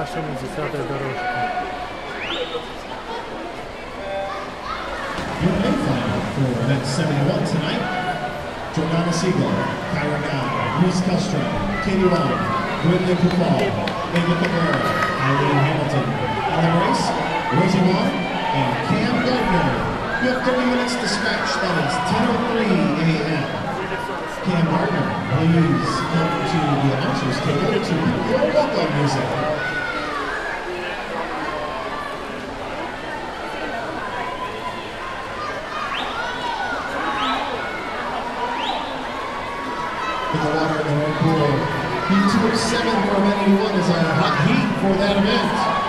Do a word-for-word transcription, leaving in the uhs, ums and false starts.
Zapraszamy z dziesiątej dorożki. Your main final for event seventy-one tonight, Jordana Siegel, Kyra Guy, Reese Castro, Katie Wong, Whitney Kupal, Ava Cabrera, Eileen Hamilton. On the race, Rosie Wong and Cam Gardner. You have thirty minutes to scratch, that is ten oh three a m Cam Gardner, please come to the announcer's table to your welcome music. In the water in the Red Pool. Heat two oh seven for event eighty-one is our hot heat for that event.